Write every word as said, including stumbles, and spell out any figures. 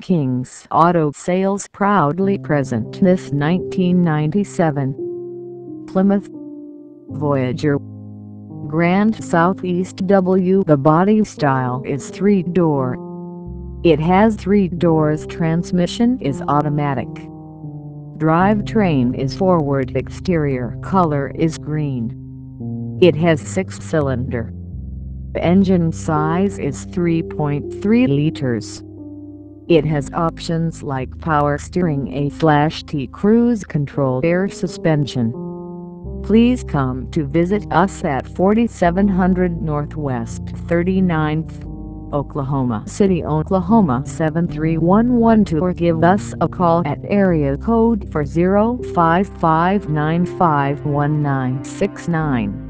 King's Auto Sales proudly present this nineteen ninety-seven Plymouth Voyager Grand Southeast W. The body style is three-door. It has three doors. Transmission is automatic. Drivetrain is forward. Exterior color is green. It has six-cylinder. Engine size is three point three liters. It has options like power steering, A/T cruise control, air suspension. Please come to visit us at forty-seven hundred Northwest thirty-ninth, Oklahoma City, Oklahoma seven three one one two, or give us a call at area code four zero five five nine five one nine six nine.